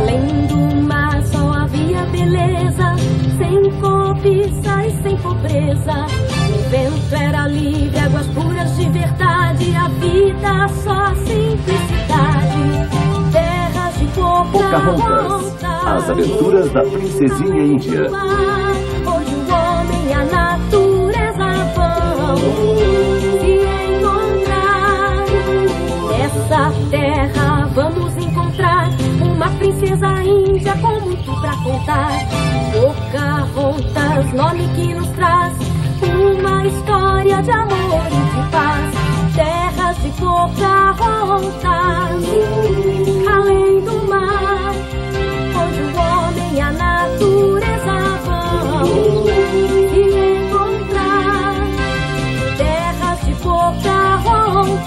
Além do mar só havia beleza, sem cobiça e sem pobreza. O vento era livre, águas puras de verdade, a vida só simplicidade. Terras de Pocahontas, as aventuras da princesinha índia. Onde o homem e a natureza vão se encontrar. Nessa terra vamos encontrar uma princesa índia com muito pra contar. Pocahontas, nome que nos traz uma história de amor e de paz. Terras de Pocahontas, além do mar, onde o homem e a natureza vão se encontrar. Terras de Pocahontas,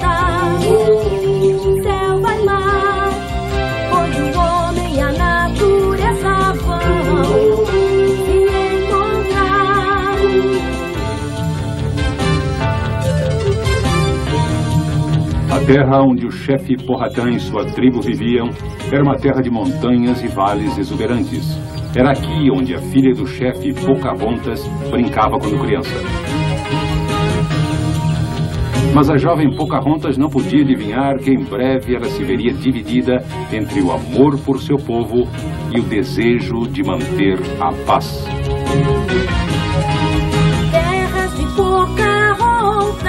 selva e mar, onde o homem e a natureza vão se encontrar. A terra onde o chefe Powhatan e sua tribo viviam era uma terra de montanhas e vales exuberantes. Era aqui onde a filha do chefe Pocahontas brincava quando criança. Mas a jovem Pocahontas não podia adivinhar que em breve ela se veria dividida entre o amor por seu povo e o desejo de manter a paz. Terras de Pocahontas,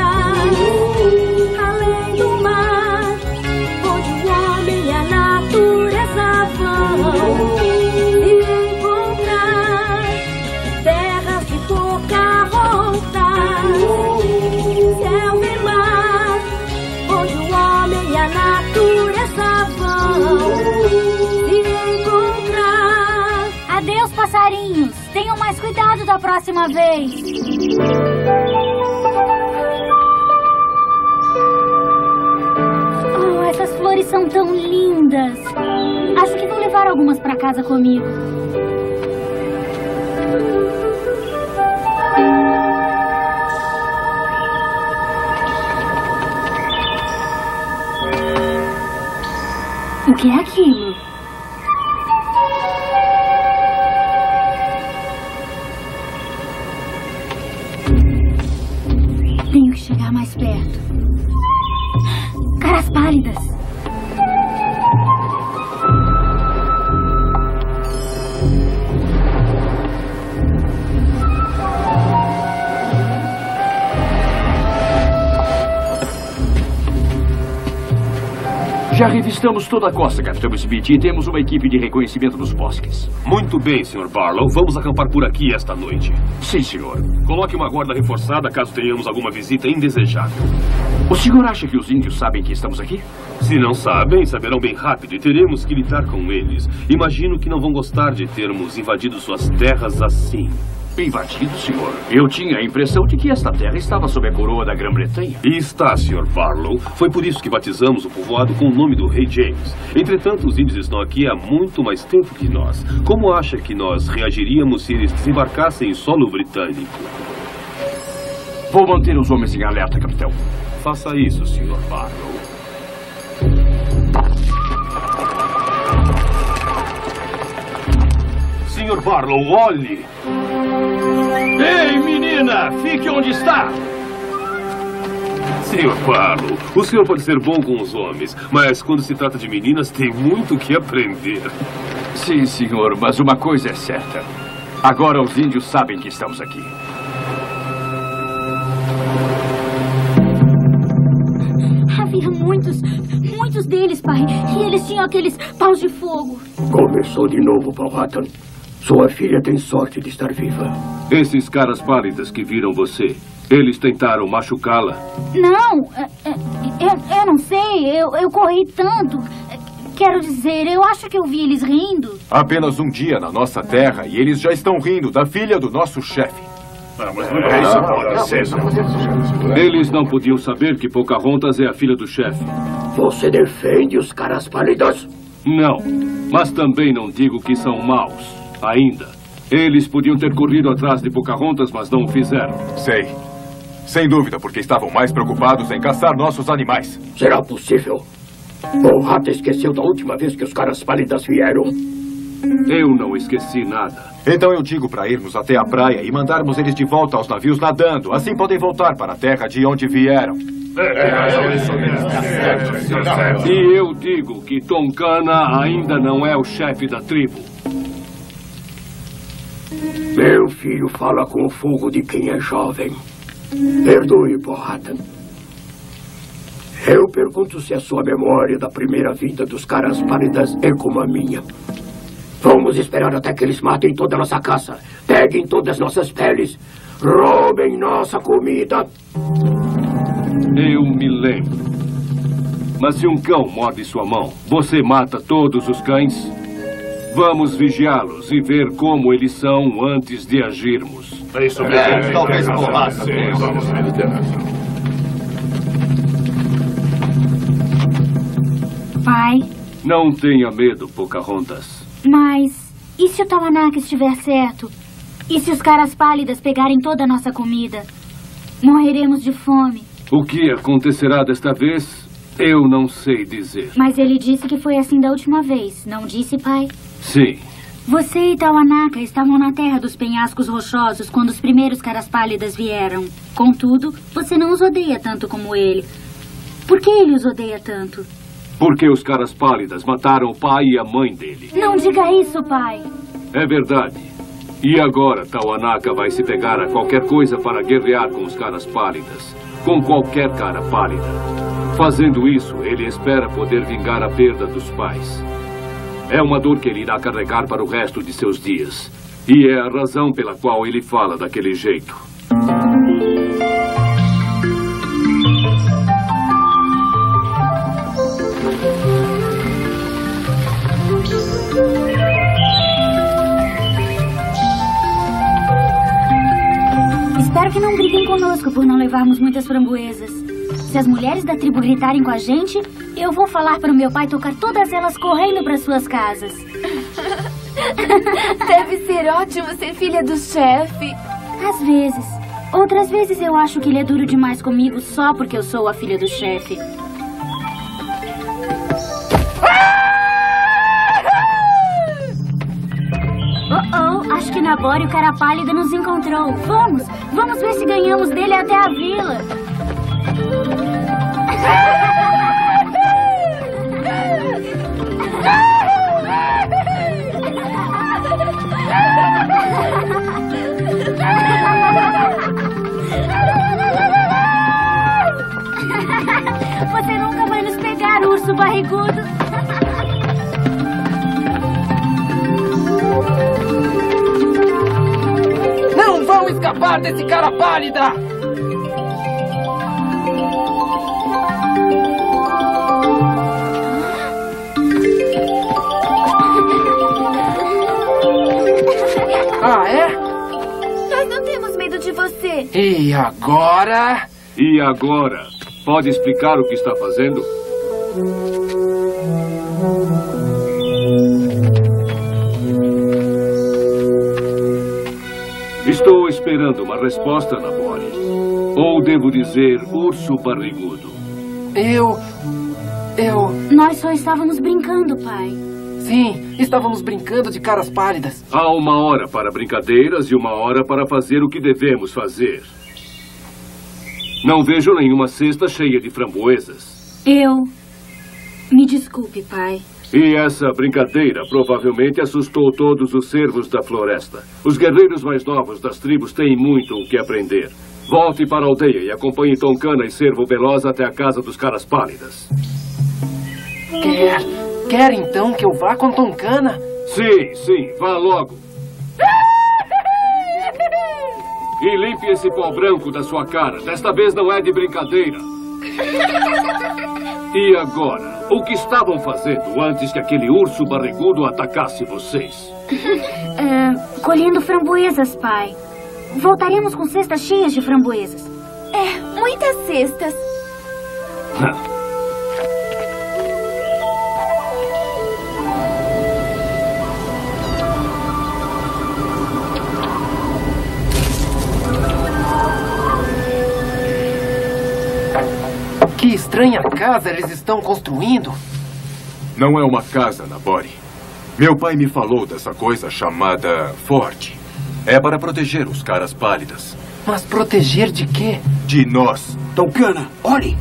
além do mar, onde o homem e a natureza vão se encontrar. Terras de Pocahontas, selva e mar, onde o homem e a natureza vão se encontrar. Adeus, passarinhos. Tenham mais cuidado da próxima vez. Oh, essas flores são tão lindas. Acho que vou levar algumas para casa comigo. O que é aquilo? Tenho que chegar mais perto. Caras pálidas. Já revistamos toda a costa, Capitão Smith, e temos uma equipe de reconhecimento dos bosques. Muito bem, Sr. Barlow. Vamos acampar por aqui esta noite. Sim, senhor. Coloque uma guarda reforçada caso tenhamos alguma visita indesejável. O senhor acha que os índios sabem que estamos aqui? Se não sabem, saberão bem rápido e teremos que lidar com eles. Imagino que não vão gostar de termos invadido suas terras assim. Invadido, senhor? Eu tinha a impressão de que esta terra estava sob a coroa da Grã-Bretanha. E está, Sr. Barlow. Foi por isso que batizamos o povoado com o nome do rei James. Entretanto, os índios estão aqui há muito mais tempo que nós. Como acha que nós reagiríamos se eles desembarcassem em solo britânico? Vou manter os homens em alerta, capitão. Faça isso, Sr. Barlow. Sr. Barlow, olhe! Ei, menina! Fique onde está! Sr. Barlow, o senhor pode ser bom com os homens, mas quando se trata de meninas, tem muito o que aprender. Sim, senhor, mas uma coisa é certa. Agora os índios sabem que estamos aqui. Havia muitos deles, pai. E eles tinham aqueles paus de fogo. Começou de novo, Powhatan. Sua filha tem sorte de estar viva. Esses caras pálidas que viram você, eles tentaram machucá-la? Não, eu não sei. Eu corri tanto. Quero dizer, eu acho que eu vi eles rindo. Apenas um dia na nossa terra e eles já estão rindo da filha do nosso chefe. Isso pode ser. Eles não podiam saber que Pocahontas é a filha do chefe. Você defende os caras pálidos? Não, mas também não digo que são maus. Ainda. Eles podiam ter corrido atrás de Pocahontas, mas não o fizeram. Sei. Sem dúvida, porque estavam mais preocupados em caçar nossos animais. Será possível? Powhatan esqueceu da última vez que os caras pálidas vieram. Eu não esqueci nada. Então eu digo para irmos até a praia e mandarmos eles de volta aos navios nadando. Assim podem voltar para a terra de onde vieram. E eu digo que Tuncana ainda não é o chefe da tribo. Meu filho fala com o fogo de quem é jovem. Perdoe, Powhatan. Eu pergunto se a sua memória da primeira vinda dos caras pálidas é como a minha. Vamos esperar até que eles matem toda a nossa caça, peguem todas nossas peles, roubem nossa comida. Eu me lembro. Mas se um cão morde sua mão, você mata todos os cães? Vamos vigiá-los e ver como eles são antes de agirmos. É isso mesmo. Talvez porrasse. Pai, Não tenha medo, Pocahontas. mas e se o Tawanaka estiver certo? E se os caras pálidas pegarem toda a nossa comida? Morreremos de fome. O que acontecerá desta vez, eu não sei dizer. Mas ele disse que foi assim da última vez, não disse, pai? Sim. Você e Tawanaka estavam na terra dos penhascos rochosos quando os primeiros caras pálidas vieram. Contudo, você não os odeia tanto como ele. Por que ele os odeia tanto? Porque os caras pálidas mataram o pai e a mãe dele. Não diga isso, pai. É verdade. E agora Tawanaka vai se pegar a qualquer coisa para guerrear com os caras pálidas. Com qualquer cara pálida. Fazendo isso, ele espera poder vingar a perda dos pais. É uma dor que ele irá carregar para o resto de seus dias. E é a razão pela qual ele fala daquele jeito. Espero que não briguem conosco por não levarmos muitas framboesas. Se as mulheres da tribo gritarem com a gente, eu vou falar para o meu pai tocar todas elas correndo para suas casas. Deve ser ótimo ser filha do chefe. Às vezes. Outras vezes eu acho que ele é duro demais comigo só porque eu sou a filha do chefe. Acho que Nabor e o cara pálida nos encontrou. Vamos ver se ganhamos dele até a vila. Você nunca vai nos pegar, urso barrigudo. Não vão escapar desse cara pálida! Ah, é? Nós não temos medo de você. E agora? E agora? Pode explicar o que está fazendo? Estou esperando uma resposta, Nabore. Ou devo dizer, urso barrigudo. Nós só estávamos brincando, pai. Sim, estávamos brincando de caras pálidas. Há uma hora para brincadeiras e uma hora para fazer o que devemos fazer. Não vejo nenhuma cesta cheia de framboesas. Me desculpe, pai. E essa brincadeira provavelmente assustou todos os cervos da floresta. Os guerreiros mais novos das tribos têm muito o que aprender. Volte para a aldeia e acompanhe Tuncana e Cervo Veloz até a casa dos caras pálidas. Quer então que eu vá com Tuncana? Sim, vá logo. E limpe esse pó branco da sua cara. Desta vez não é de brincadeira. E agora, o que estavam fazendo antes que aquele urso barrigudo atacasse vocês? Colhendo framboesas, pai. Voltaremos com cestas cheias de framboesas. Muitas cestas. Que estranha casa eles estão construindo. Não é uma casa, Nabori. Meu pai me falou dessa coisa chamada forte. É para proteger os caras pálidas. Mas proteger de quê? De nós. Tuncana, olhe!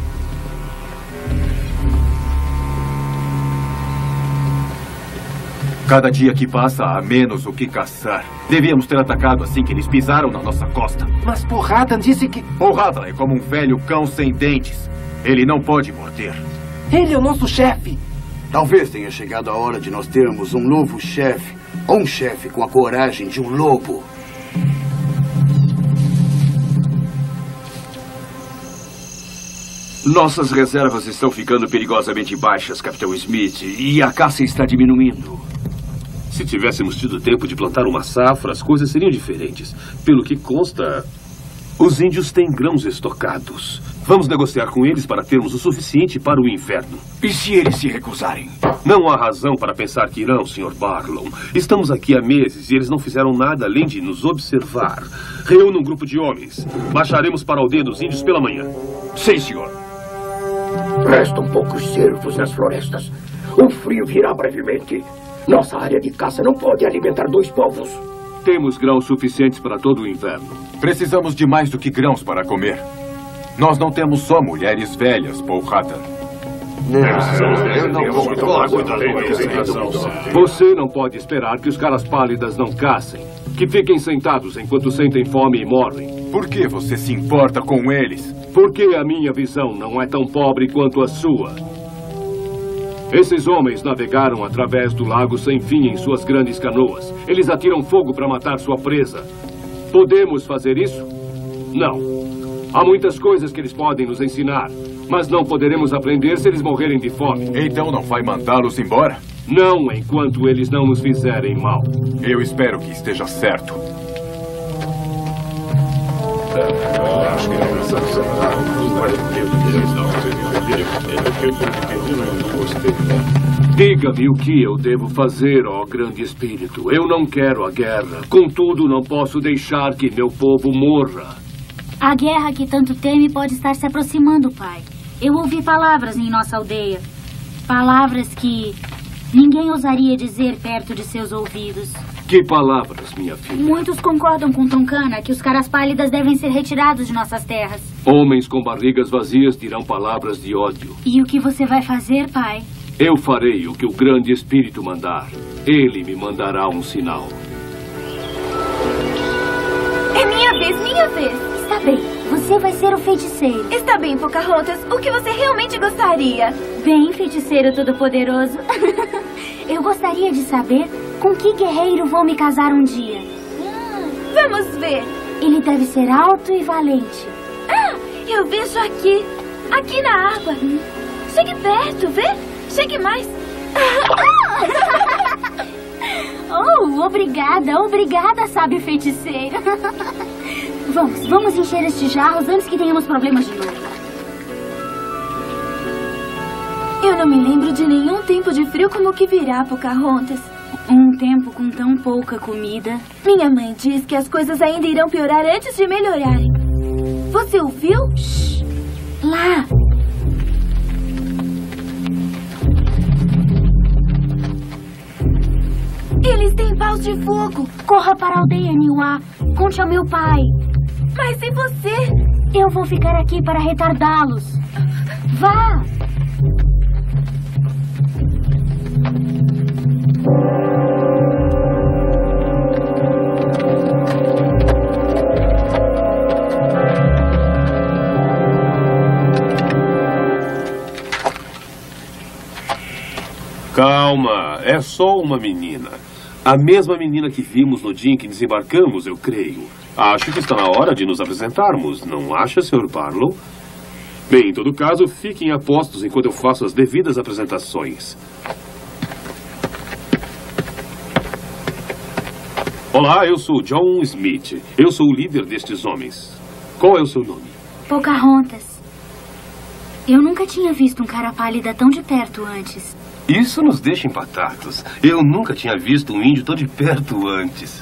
Cada dia que passa, há menos o que caçar. Devíamos ter atacado assim que eles pisaram na nossa costa. Mas Powhatan disse que... Powhatan é como um velho cão sem dentes. Ele não pode morder. Ele é o nosso chefe. Talvez tenha chegado a hora de nós termos um novo chefe. Ou um chefe com a coragem de um lobo. Nossas reservas estão ficando perigosamente baixas, Capitão Smith, e a caça está diminuindo. Se tivéssemos tido tempo de plantar uma safra, as coisas seriam diferentes. Pelo que consta, os índios têm grãos estocados. Vamos negociar com eles para termos o suficiente para o inverno. E se eles se recusarem? Não há razão para pensar que irão, Sr. Barlow. Estamos aqui há meses e eles não fizeram nada além de nos observar. Reúna um grupo de homens. Marcharemos para a aldeia dos índios pela manhã. Sim, senhor. Restam poucos cervos nas florestas. O frio virá brevemente. Nossa área de caça não pode alimentar 2 povos. Temos grãos suficientes para todo o inverno. Precisamos de mais do que grãos para comer. Nós não temos só mulheres velhas, Powhatan. Eu não concordo. Você não pode esperar que os caras pálidas não caçem. Que fiquem sentados enquanto sentem fome e morrem. Por que você se importa com eles? Porque a minha visão não é tão pobre quanto a sua. Esses homens navegaram através do lago sem fim em suas grandes canoas. Eles atiram fogo para matar sua presa. Podemos fazer isso? Não. Há muitas coisas que eles podem nos ensinar, mas não poderemos aprender se eles morrerem de fome. Então não vai mandá-los embora? Não, enquanto eles não nos fizerem mal. Eu espero que esteja certo. Diga-me o que eu devo fazer, ó grande espírito. Eu não quero a guerra. Contudo, não posso deixar que meu povo morra. A guerra que tanto teme pode estar se aproximando, pai. Eu ouvi palavras em nossa aldeia. Palavras que ninguém ousaria dizer perto de seus ouvidos. Que palavras, minha filha? Muitos concordam com Tuncana que os caras pálidas devem ser retirados de nossas terras. Homens com barrigas vazias dirão palavras de ódio. E o que você vai fazer, pai? Eu farei o que o grande espírito mandar. Ele me mandará um sinal. É minha vez, minha vez. Está bem, você vai ser o feiticeiro. Está bem, Pocahontas. O que você realmente gostaria? Bem, feiticeiro todo-poderoso. Eu gostaria de saber com que guerreiro vou me casar um dia. Vamos ver. Ele deve ser alto e valente. Ah, eu vejo aqui. Aqui na água. Chegue perto, vê? Chegue mais. Oh, obrigada, sábio feiticeiro. Vamos encher estes jarros antes que tenhamos problemas de novo. Eu não me lembro de nenhum tempo de frio como o que virá, Pocahontas. Um tempo com tão pouca comida. Minha mãe diz que as coisas ainda irão piorar antes de melhorarem. Você ouviu? Shhh. Lá. Eles têm paus de fogo. Corra para a aldeia, Niuá. Conte ao meu pai. Mas e você? Eu vou ficar aqui para retardá-los. Vá! Calma, é só uma menina. A mesma menina que vimos no dia em que desembarcamos, eu creio. Acho que está na hora de nos apresentarmos, não acha, Sr. Barlow? Bem, em todo caso, fiquem a postos enquanto eu faço as devidas apresentações. Olá, eu sou John Smith. Eu sou o líder destes homens. Qual é o seu nome? Pocahontas. Eu nunca tinha visto um cara pálida tão de perto antes. Isso nos deixa empatados. Eu nunca tinha visto um índio tão de perto antes.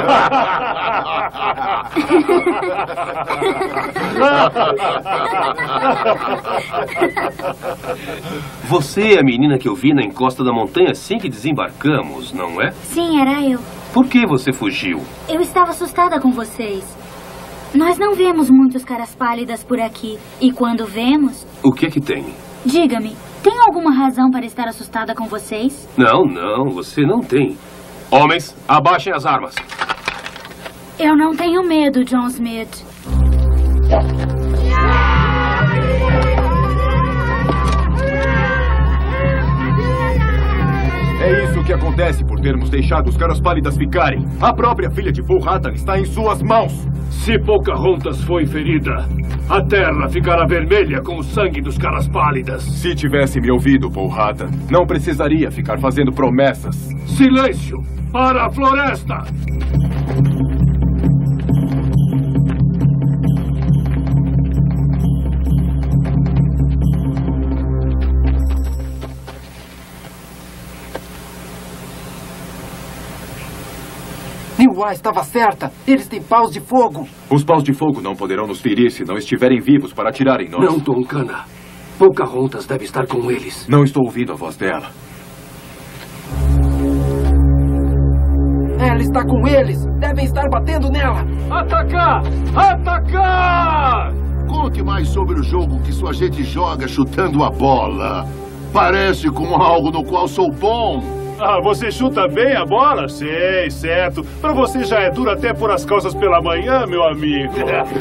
Você é a menina que eu vi na encosta da montanha assim que desembarcamos, não é? Sim, era eu. Por que você fugiu? Eu estava assustada com vocês. Nós não vemos muitos caras pálidas por aqui. E quando vemos... O que é que tem? Diga-me, tem alguma razão para estar assustada com vocês? Não, você não tem. Homens, abaixem as armas. Eu não tenho medo, John Smith. É isso que acontece por termos deixado os caras pálidas ficarem. A própria filha de Powhatan está em suas mãos. Se Pocahontas foi ferida, a terra ficará vermelha com o sangue dos caras pálidas. Se tivesse me ouvido, Powhatan, não precisaria ficar fazendo promessas. Silêncio! Para a floresta! Niwa estava certa. Eles têm paus de fogo. Os paus de fogo não poderão nos ferir se não estiverem vivos para atirarem nós. Não, Tonkana. Pocahontas deve estar com eles. Não estou ouvindo a voz dela. Ela está com eles. Devem estar batendo nela. Atacar! Atacar! Conte mais sobre o jogo que sua gente joga chutando a bola. Parece com algo no qual sou bom. Ah, você chuta bem a bola? Sei, certo. Pra você já é duro até pôr as calças pela manhã, meu amigo.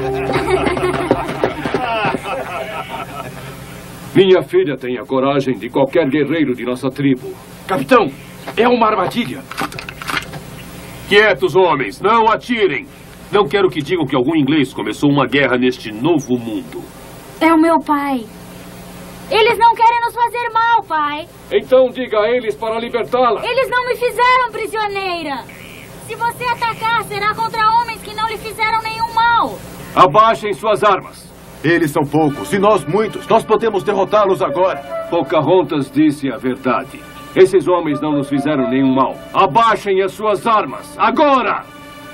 Minha filha tem a coragem de qualquer guerreiro de nossa tribo. Capitão, é uma armadilha. Quietos, homens, não atirem. Não quero que digam que algum inglês começou uma guerra neste novo mundo. É o meu pai. Eles não querem nos fazer mal, pai. Então diga a eles para libertá-la. Eles não me fizeram prisioneira. Se você atacar, será contra homens que não lhe fizeram nenhum mal. Abaixem suas armas. Eles são poucos e nós muitos. Nós podemos derrotá-los agora. Pocahontas disse a verdade. Esses homens não nos fizeram nenhum mal. Abaixem as suas armas, agora!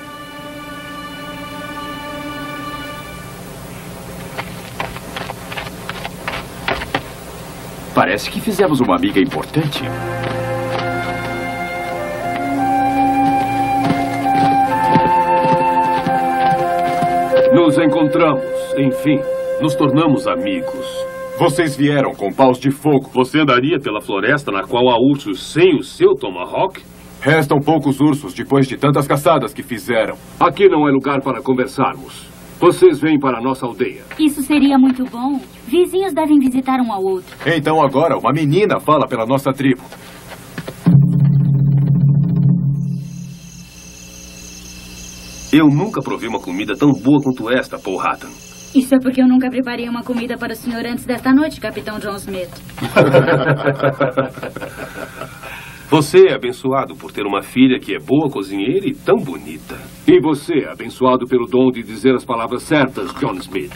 Parece que fizemos uma amiga importante. Nos encontramos, enfim. Nos tornamos amigos. Vocês vieram com paus de fogo. Você andaria pela floresta na qual há ursos sem o seu tomahawk? Restam poucos ursos depois de tantas caçadas que fizeram. Aqui não é lugar para conversarmos. Vocês vêm para a nossa aldeia. Isso seria muito bom. Vizinhos devem visitar um ao outro. Então agora uma menina fala pela nossa tribo. Eu nunca provei uma comida tão boa quanto esta, Powhatan. Isso é porque eu nunca preparei uma comida para o senhor antes desta noite, Capitão John Smith. Você é abençoado por ter uma filha que é boa cozinheira e tão bonita. E você é abençoado pelo dom de dizer as palavras certas, John Smith.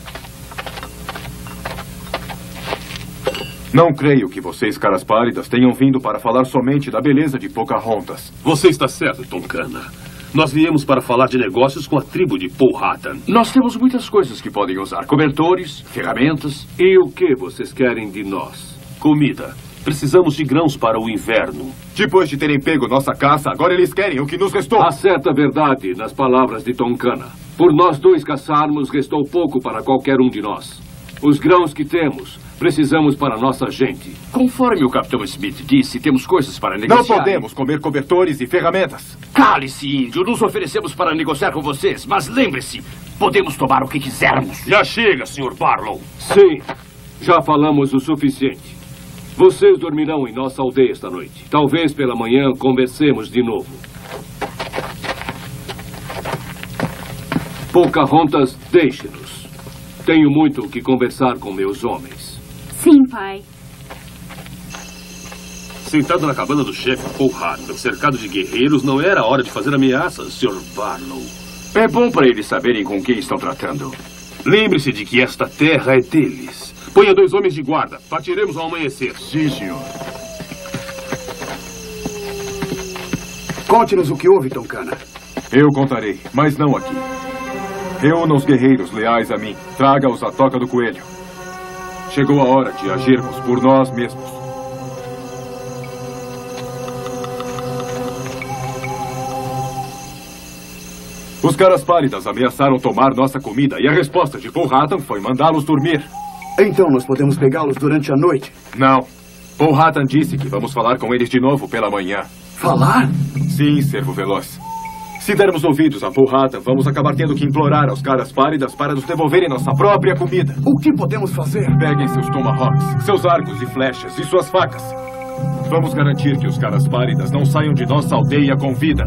Não creio que vocês, caras pálidas, tenham vindo para falar somente da beleza de Pocahontas. Você está certo, Tonkana. Nós viemos para falar de negócios com a tribo de Powhatan. Nós temos muitas coisas que podem usar. Cobertores, ferramentas. E o que vocês querem de nós? Comida. Precisamos de grãos para o inverno. Depois de terem pego nossa caça, agora eles querem o que nos restou. Há certa verdade nas palavras de Tonkana. Por nós dois caçarmos, restou pouco para qualquer um de nós. Os grãos que temos, precisamos para nossa gente. Conforme o Capitão Smith disse, temos coisas para negociar. Não podemos comer cobertores e ferramentas. Cale-se, índio. Nos oferecemos para negociar com vocês. Mas lembre-se, podemos tomar o que quisermos. Já chega, Sr. Barlow. Sim, já falamos o suficiente. Vocês dormirão em nossa aldeia esta noite. Talvez pela manhã conversemos de novo. Pocahontas, deixe-nos. Tenho muito o que conversar com meus homens. Sim, pai. Sentado na cabana do chefe Powhatan, cercado de guerreiros, não era hora de fazer ameaças, Sr. Barlow. É bom para eles saberem com quem estão tratando. Lembre-se de que esta terra é deles. Ponha 2 homens de guarda. Partiremos ao amanhecer. Sim, senhor. Conte-nos o que houve, Tuncana. Eu contarei, mas não aqui. Reúna os guerreiros leais a mim. Traga-os à Toca do Coelho. Chegou a hora de agirmos por nós mesmos. Os caras pálidas ameaçaram tomar nossa comida e a resposta de Powhatan foi mandá-los dormir. Então nós podemos pegá-los durante a noite? Não. Powhatan disse que vamos falar com eles de novo pela manhã. Falar? Sim, Servo Veloz. Se dermos ouvidos a Powhatan, vamos acabar tendo que implorar aos caras pálidas para nos devolverem nossa própria comida. O que podemos fazer? Peguem seus tomahawks, seus arcos e flechas e suas facas. Vamos garantir que os caras pálidas não saiam de nossa aldeia com vida.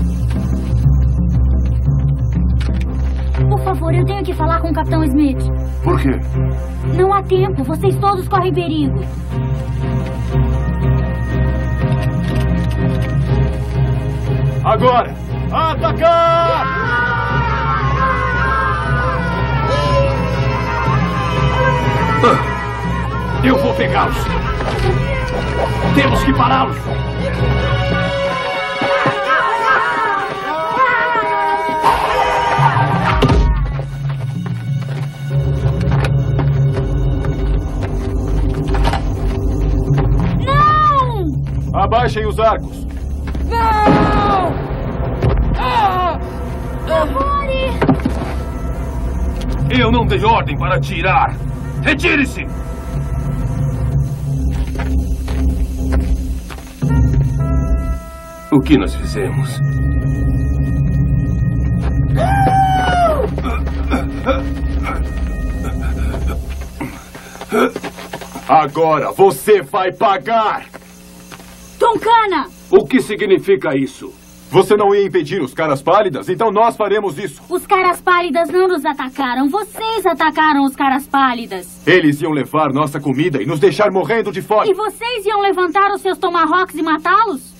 Por favor, eu tenho que falar com o Capitão Smith. Por quê? Não há tempo. Vocês todos correm perigo. Agora! Atacar! Eu vou pegá-los. Temos que pará-los. Abaixem os arcos. Não! Nabori! Eu não dei ordem para atirar. Retire-se! O que nós fizemos? Agora você vai pagar! Tuncana! O que significa isso? Você não ia impedir os caras pálidas, então nós faremos isso. Os caras pálidas não nos atacaram. Vocês atacaram os caras pálidas. Eles iam levar nossa comida e nos deixar morrendo de fome. E vocês iam levantar os seus tomahawks e matá-los?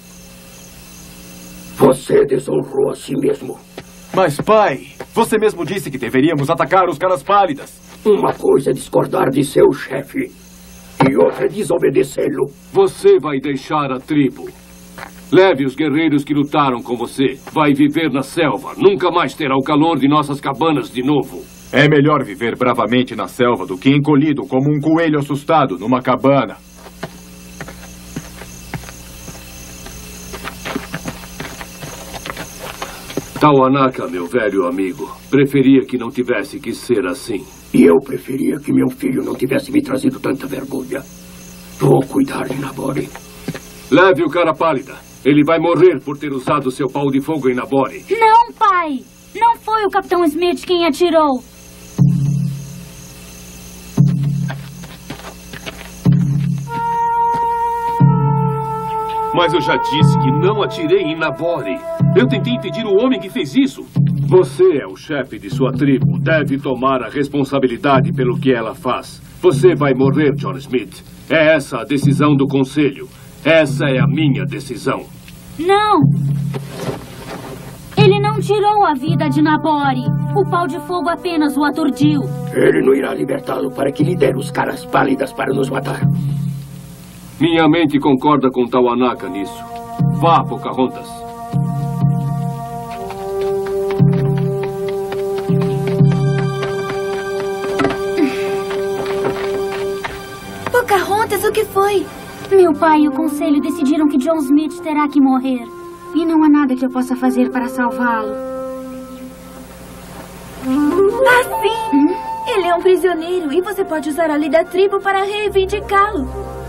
Você desonrou a si mesmo. Mas, pai, você mesmo disse que deveríamos atacar os caras pálidas. Uma coisa é discordar de seu chefe e outra é desobedecê-lo. Você vai deixar a tribo. Leve os guerreiros que lutaram com você. Vai viver na selva. Nunca mais terá o calor de nossas cabanas de novo. É melhor viver bravamente na selva do que encolhido como um coelho assustado numa cabana. Tawanaka, meu velho amigo, preferia que não tivesse que ser assim. E eu preferia que meu filho não tivesse me trazido tanta vergonha. Vou cuidar de Nabori. Leve o cara pálida. Ele vai morrer por ter usado seu pau de fogo em Nabori. Não, pai! Não foi o Capitão Smith quem atirou. Mas eu já disse que não atirei em Nabori. Eu tentei impedir o homem que fez isso. Você é o chefe de sua tribo. Deve tomar a responsabilidade pelo que ela faz. Você vai morrer, John Smith. É essa a decisão do conselho. Essa é a minha decisão. Não! Ele não tirou a vida de Nabori. O pau de fogo apenas o aturdiu. Ele não irá libertá-lo para que lhe der os caras pálidas para nos matar. Minha mente concorda com Tawanaka nisso. Vá, Pocahontas. Pocahontas, o que foi? Meu pai e o conselho decidiram que John Smith terá que morrer. E não há nada que eu possa fazer para salvá-lo. Assim? Ele é um prisioneiro e você pode usar a lei da tribo para reivindicá-lo.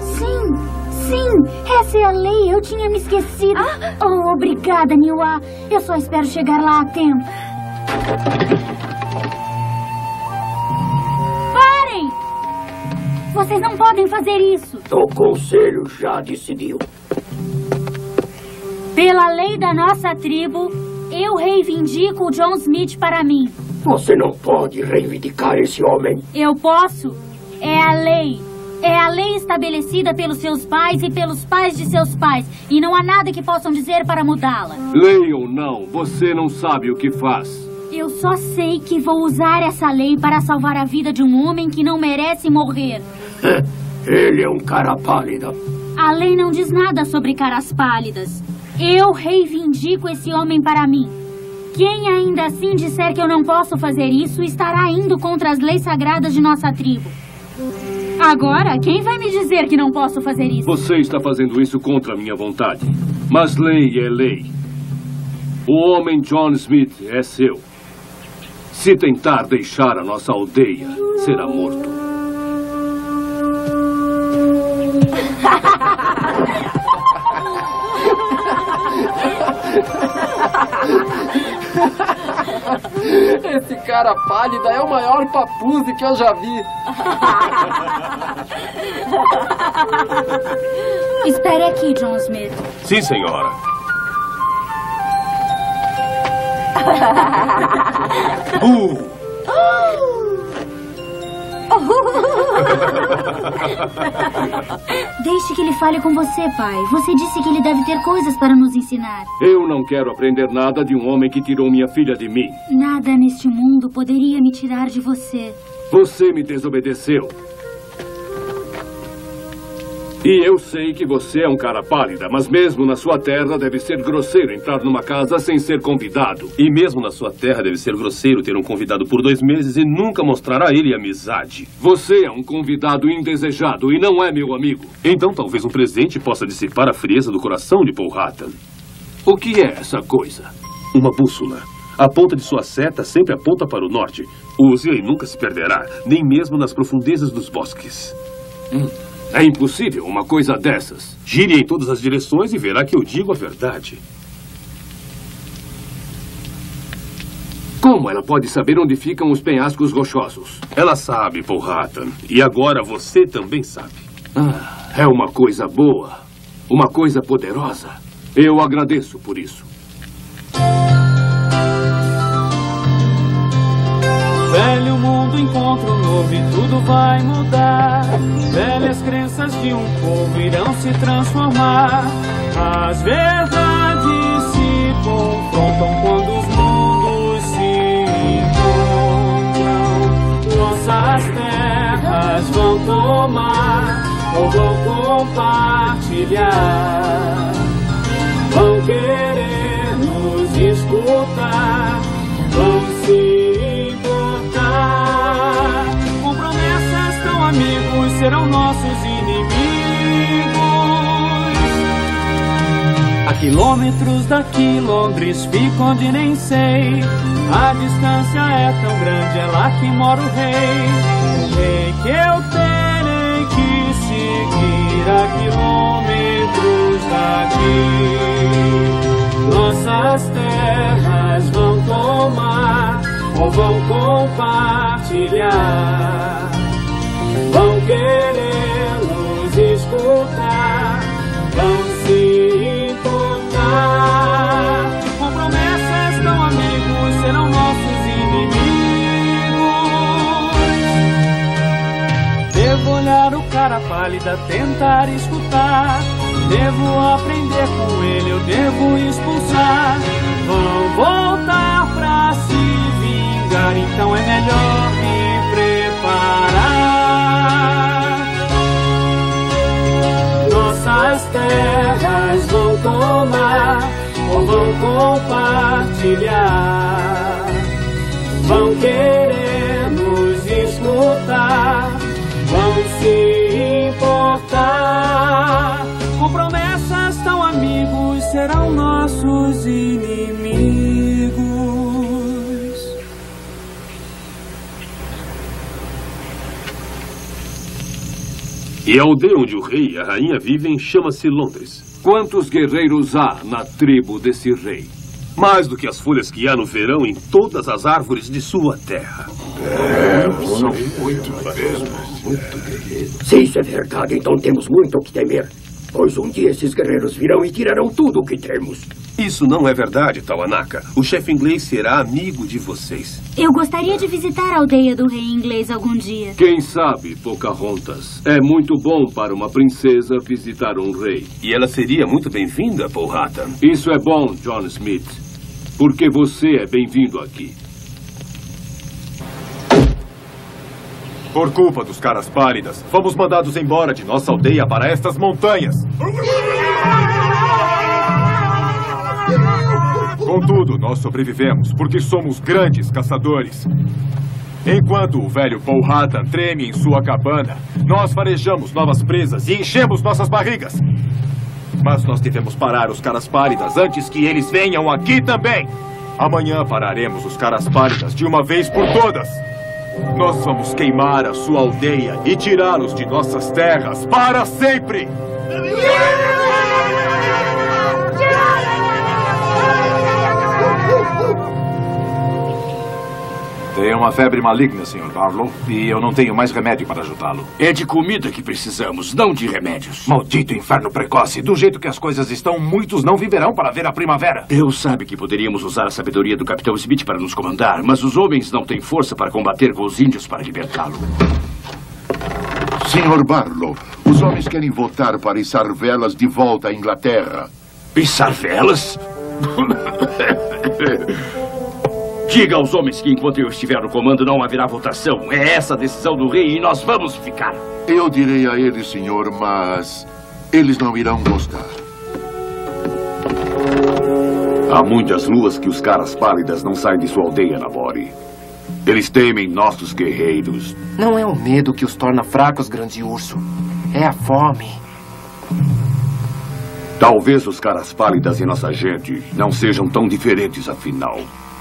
Sim, essa é a lei. Eu tinha me esquecido. Oh, obrigada, Niwa. Eu só espero chegar lá a tempo. Parem! Vocês não podem fazer isso. O conselho já decidiu. Pela lei da nossa tribo, eu reivindico o John Smith para mim. Você não pode reivindicar esse homem. Eu posso. É a lei. É a lei estabelecida pelos seus pais e pelos pais de seus pais. E não há nada que possam dizer para mudá-la. Lei ou não, você não sabe o que faz. Eu só sei que vou usar essa lei para salvar a vida de um homem que não merece morrer. Ele é um cara pálida. A lei não diz nada sobre caras pálidas. Eu reivindico esse homem para mim. Quem ainda assim disser que eu não posso fazer isso, estará indo contra as leis sagradas de nossa tribo. Agora, quem vai me dizer que não posso fazer isso? Você está fazendo isso contra a minha vontade. Mas lei é lei. O homem John Smith é seu. Se tentar deixar a nossa aldeia, será morto. Esse cara pálida é o maior papuze que eu já vi. Espere aqui, John Smith. Sim, senhora. Deixe que ele fale com você, pai. Você disse que ele deve ter coisas para nos ensinar. Eu não quero aprender nada de um homem que tirou minha filha de mim. Nada neste mundo poderia me tirar de você. Você me desobedeceu. E eu sei que você é um cara pálida, mas mesmo na sua terra deve ser grosseiro entrar numa casa sem ser convidado. E mesmo na sua terra deve ser grosseiro ter um convidado por 2 meses e nunca mostrar a ele amizade. Você é um convidado indesejado e não é meu amigo. Então talvez um presente possa dissipar a frieza do coração de Powhatan. O que é essa coisa? Uma bússola. A ponta de sua seta sempre aponta para o norte. Use-a e nunca se perderá, nem mesmo nas profundezas dos bosques. É impossível uma coisa dessas. Gire em todas as direções e verá que eu digo a verdade. Como ela pode saber onde ficam os penhascos rochosos? Ela sabe, Powhatan. E agora você também sabe. É uma coisa boa. Uma coisa poderosa. Eu agradeço por isso. Velho mundo encontra um novo e tudo vai mudar. Velhas crenças de um povo irão se transformar. As verdades se confrontam quando os mundos se encontram. Nossas terras vão tomar ou vão compartilhar. Vão querer nos escutar, vão se com promessas tão amigos serão nossos inimigos. A quilômetros daqui Londres fica onde nem sei. A distância é tão grande, é lá que mora o rei. O rei que eu terei que seguir a quilômetros daqui. Nossas terras vão tomar ou vão compartilhar, vão querer nos escutar, vão se importar. Com promessas tão amigos serão nossos inimigos. Devo olhar o cara pálida, tentar escutar. Devo aprender com ele, eu devo expulsar. Vão voltar pra se vingar, então é melhor me preparar. Nossas terras vão tomar ou vão compartilhar. Vão querer nos escutar, vão se importar. Com promessas tão amigos serão nossos inimigos. E a aldeia onde o rei e a rainha vivem chama-se Londres. Quantos guerreiros há na tribo desse rei? Mais do que as folhas que há no verão em todas as árvores de sua terra. São muito guerreiros. Se isso é verdade, então temos muito o que temer. Pois um dia esses guerreiros virão e tirarão tudo o que temos. Isso não é verdade, Tawanaka. O chefe inglês será amigo de vocês. Eu gostaria de visitar a aldeia do rei inglês algum dia. Quem sabe, Pocahontas. É muito bom para uma princesa visitar um rei. E ela seria muito bem-vinda, Powhatan. Isso é bom, John Smith. Porque você é bem-vindo aqui. Por culpa dos caras pálidas, fomos mandados embora de nossa aldeia para estas montanhas. Contudo, nós sobrevivemos porque somos grandes caçadores. Enquanto o velho Powhatan treme em sua cabana, nós farejamos novas presas e enchemos nossas barrigas. Mas nós devemos parar os caras pálidas antes que eles venham aqui também. Amanhã pararemos os caras pálidas de uma vez por todas. Nós vamos queimar a sua aldeia e tirá-los de nossas terras para sempre. Tem uma febre maligna, Sr. Barlow, e eu não tenho mais remédio para ajudá-lo. É de comida que precisamos, não de remédios. Maldito inferno precoce. Do jeito que as coisas estão, muitos não viverão para ver a primavera. Deus sabe que poderíamos usar a sabedoria do Capitão Smith para nos comandar, mas os homens não têm força para combater com os índios para libertá-lo. Sr. Barlow, os homens querem votar para içar velas de volta à Inglaterra. Içar velas? Diga aos homens que enquanto eu estiver no comando não haverá votação. É essa a decisão do rei e nós vamos ficar. Eu direi a eles, senhor, mas eles não irão gostar. Há muitas luas que os caras pálidas não saem de sua aldeia, Nabori. Eles temem nossos guerreiros. Não é o medo que os torna fracos, grande urso. É a fome. Talvez os caras pálidas e nossa gente não sejam tão diferentes, afinal.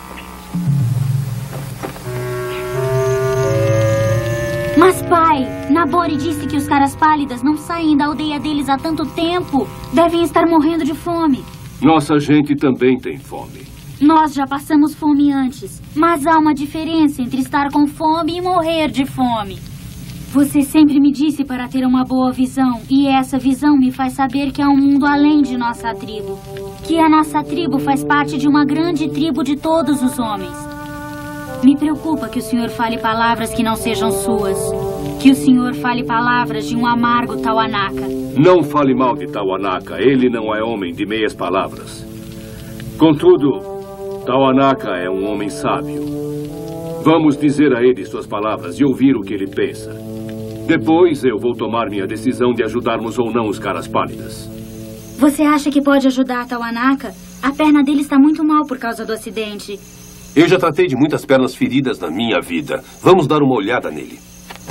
Mas, pai, Nabori disse que os caras pálidas não saem da aldeia deles há tanto tempo. Devem estar morrendo de fome. Nossa gente também tem fome. Nós já passamos fome antes, mas há uma diferença entre estar com fome e morrer de fome. Você sempre me disse para ter uma boa visão, e essa visão me faz saber que há um mundo além de nossa tribo. Que a nossa tribo faz parte de uma grande tribo de todos os homens. Me preocupa que o senhor fale palavras que não sejam suas. Que o senhor fale palavras de um amargo Tawanaka. Não fale mal de Tawanaka. Ele não é homem de meias palavras. Contudo, Tawanaka é um homem sábio. Vamos dizer a ele suas palavras e ouvir o que ele pensa. Depois eu vou tomar minha decisão de ajudarmos ou não os caras pálidas. Você acha que pode ajudar Tawanaka? A perna dele está muito mal por causa do acidente. Eu já tratei de muitas pernas feridas na minha vida. Vamos dar uma olhada nele.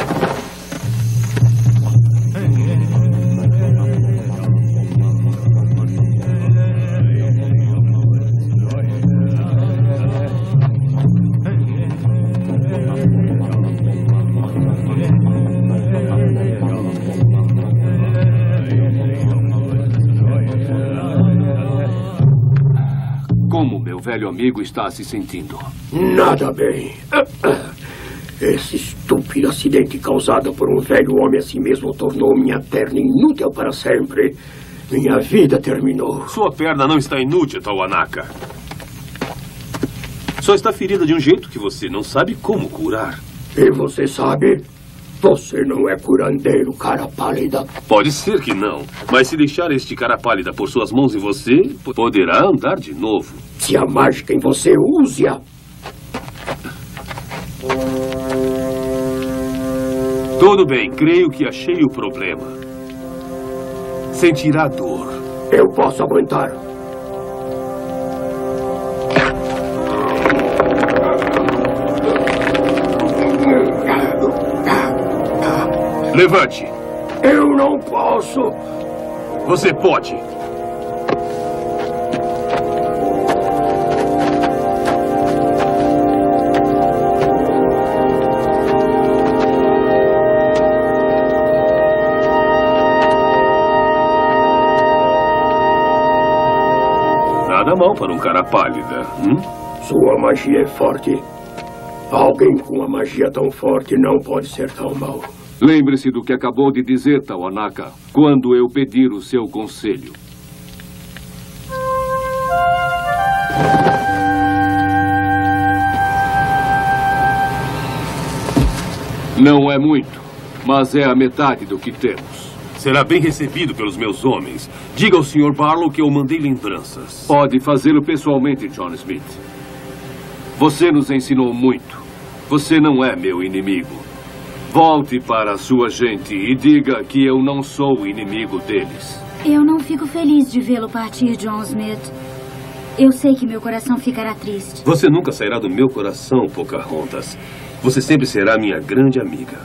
Como meu velho amigo está se sentindo? Nada bem. Esse estúpido acidente causado por um velho homem assim mesmo tornou minha perna inútil para sempre. Minha vida terminou. Sua perna não está inútil, Tawanaka. Só está ferida de um jeito que você não sabe como curar. E você sabe? Você não é curandeiro, cara pálida. Pode ser que não, mas se deixar este cara pálida por suas mãos em você, poderá andar de novo. Se a mágica em você, use-a. Tudo bem, creio que achei o problema. Sentirá dor. Eu posso aguentar. Levante. Eu não posso. Você pode. Nada mal para um cara pálida. Sua magia é forte. Alguém com uma magia tão forte não pode ser tão mau. Lembre-se do que acabou de dizer, Tawanaka, quando eu pedir o seu conselho. Não é muito, mas é a metade do que temos. Será bem recebido pelos meus homens. Diga ao Sr. Barlow que eu mandei lembranças. Pode fazê-lo pessoalmente, John Smith. Você nos ensinou muito. Você não é meu inimigo. Volte para a sua gente e diga que eu não sou inimigo deles. Eu não fico feliz de vê-lo partir, John Smith. Eu sei que meu coração ficará triste. Você nunca sairá do meu coração, Pocahontas. Você sempre será minha grande amiga.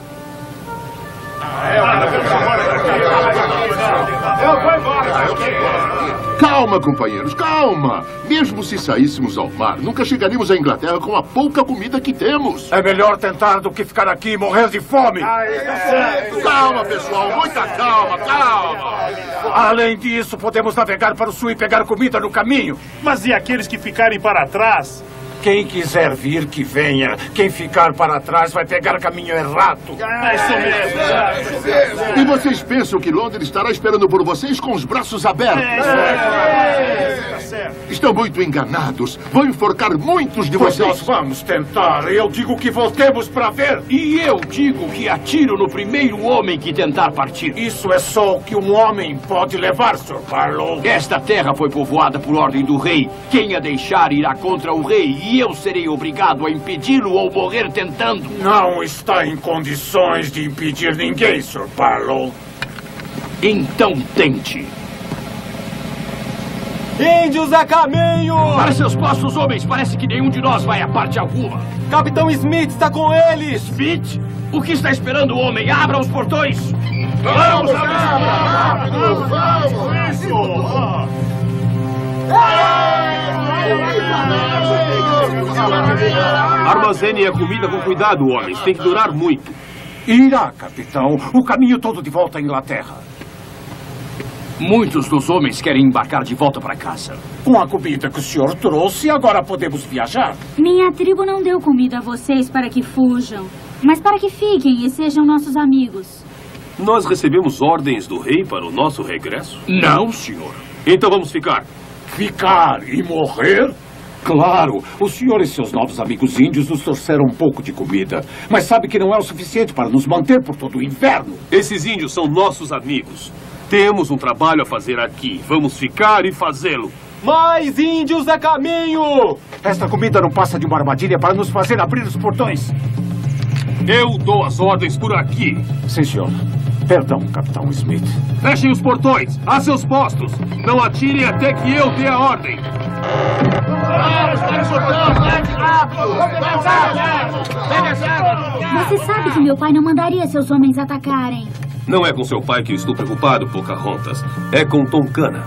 Calma, companheiros, calma. Mesmo se saíssemos ao mar, nunca chegaríamos à Inglaterra com a pouca comida que temos. É melhor tentar do que ficar aqui e morrer de fome. Calma, pessoal, muita calma, calma. Além disso, podemos navegar para o sul e pegar comida no caminho. Mas e aqueles que ficarem para trás? Quem quiser vir, que venha. Quem ficar para trás vai pegar caminho errado. Isso mesmo. E vocês pensam que Londres estará esperando por vocês com os braços abertos? Estão muito enganados. Vou enforcar muitos de Pois vocês. nós vamos tentar. Eu digo que voltemos para ver. E eu digo que atiro no primeiro homem que tentar partir. Isso é só o que um homem pode levar, Sr. Barlow. Esta terra foi povoada por ordem do rei. Quem a deixar irá contra o rei e eu serei obrigado a impedi-lo ou morrer tentando. Não está em condições de impedir ninguém, Sr. Barlow. Então tente. Índios a caminho! Para seus postos, homens. Parece que nenhum de nós vai a parte alguma. Capitão Smith está com eles! Smith? O que está esperando o homem? Abra os portões! Vamos, rápido! Vamos! Isso! Armazenem a comida com cuidado, homens. Tem que durar muito. Irá, capitão. O caminho todo de volta à Inglaterra. Muitos dos homens querem embarcar de volta para casa. Com a comida que o senhor trouxe, agora podemos viajar. Minha tribo não deu comida a vocês para que fujam, mas para que fiquem e sejam nossos amigos. Nós recebemos ordens do rei para o nosso regresso? Não, senhor. Então vamos ficar. Ficar e morrer? Claro, o senhor e seus novos amigos índios nos trouxeram um pouco de comida, mas sabe que não é o suficiente para nos manter por todo o inverno. Esses índios são nossos amigos. Temos um trabalho a fazer aqui. Vamos ficar e fazê-lo. Mais índios a caminho! Esta comida não passa de uma armadilha para nos fazer abrir os portões. Eu dou as ordens por aqui. Sim, senhor. Perdão, Capitão Smith. Fechem os portões. A seus postos. Não atirem até que eu dê a ordem. Você sabe que meu pai não mandaria seus homens atacarem. Não é com seu pai que eu estou preocupado, Pocahontas. É com Tonkana.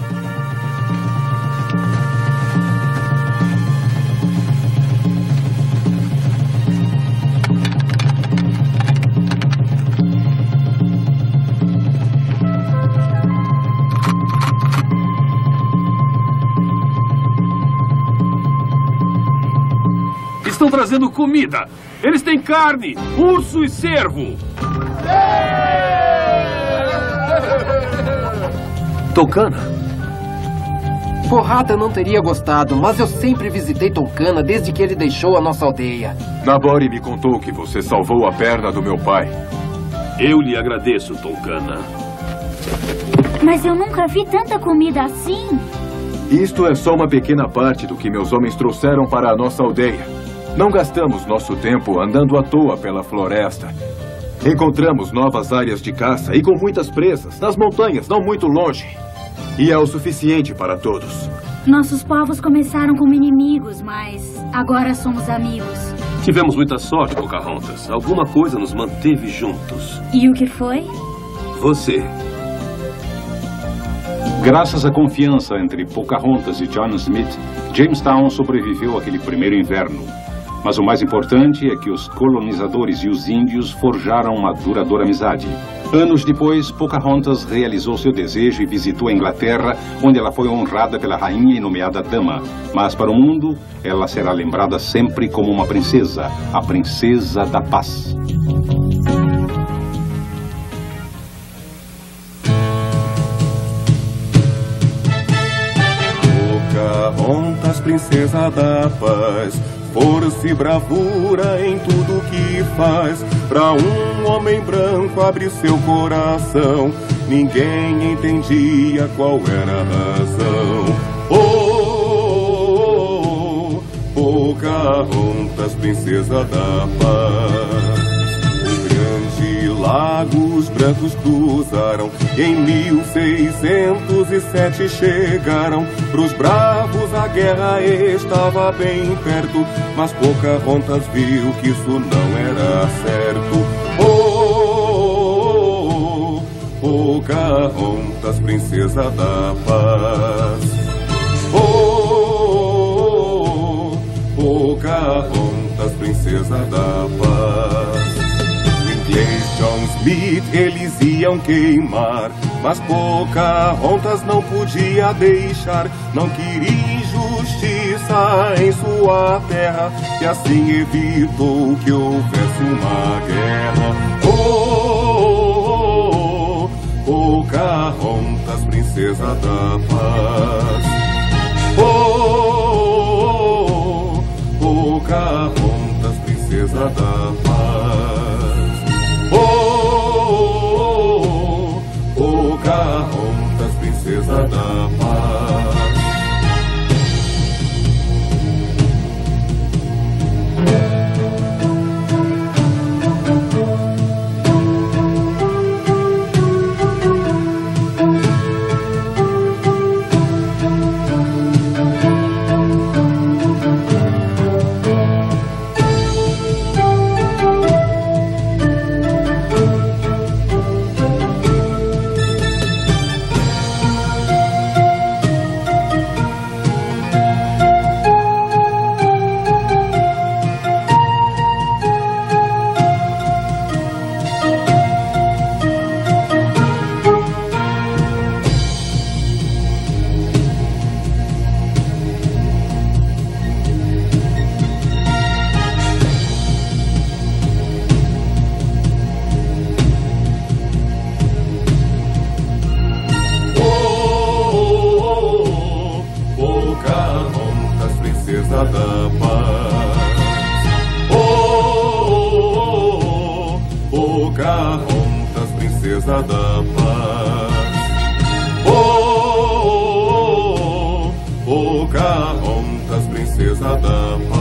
Estão trazendo comida. Eles têm carne, urso e cervo. Tonkana? Powhatan não teria gostado, mas eu sempre visitei Tonkana desde que ele deixou a nossa aldeia. Nabori me contou que você salvou a perna do meu pai. Eu lhe agradeço, Tonkana. Mas eu nunca vi tanta comida assim. Isto é só uma pequena parte do que meus homens trouxeram para a nossa aldeia. Não gastamos nosso tempo andando à toa pela floresta. Encontramos novas áreas de caça e com muitas presas, nas montanhas, não muito longe. E é o suficiente para todos. Nossos povos começaram como inimigos, mas agora somos amigos. Tivemos muita sorte, Pocahontas. Alguma coisa nos manteve juntos. E o que foi? Você. Graças à confiança entre Pocahontas e John Smith, Jamestown sobreviveu àquele primeiro inverno. Mas o mais importante é que os colonizadores e os índios forjaram uma duradoura amizade. Anos depois, Pocahontas realizou seu desejo e visitou a Inglaterra, onde ela foi honrada pela rainha e nomeada dama. Mas para o mundo, ela será lembrada sempre como uma princesa, a princesa da paz. Pocahontas, princesa da paz, força e bravura em tudo que faz. Pra um homem branco abre seu coração, ninguém entendia qual era a razão. Oh, Pocahontas, princesa da paz. O grande lago, os brancos cruzaram e em 1607 chegaram. Pros bravos a guerra estava bem perto, mas Pocahontas viu que isso não era certo. Oh, Pocahontas, princesa da paz. Oh, Pocahontas, princesa da paz. O inglês John Smith eles iam queimar, mas Pocahontas não podia deixar. Não queria injustiça em sua terra e assim evitou que houvesse uma guerra. Oh, Pocahontas, princesa da paz. Oh, Pocahontas, princesa da paz. Oh, Pocahontas, princesa da paz. Pocahontas, princesa da paz. Oh, Pocahontas, princesa da paz.